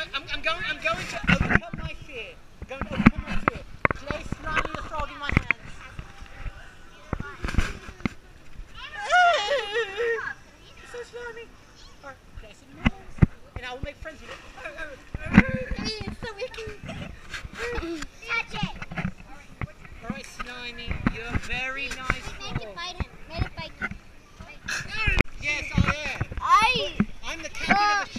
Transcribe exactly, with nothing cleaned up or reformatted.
I'm, I'm going. I'm going to overcome my fear. I'm going to overcome my fear. Place Slimy the frog in my hands. It's so slimy. Alright, place it in my hands, and I will make friends with it. It's so icky. Touch it. Alright, Slimy, you're a very nice frog. Make it bite him. Make it bite him. Yes, I am. I. I'm the captain of the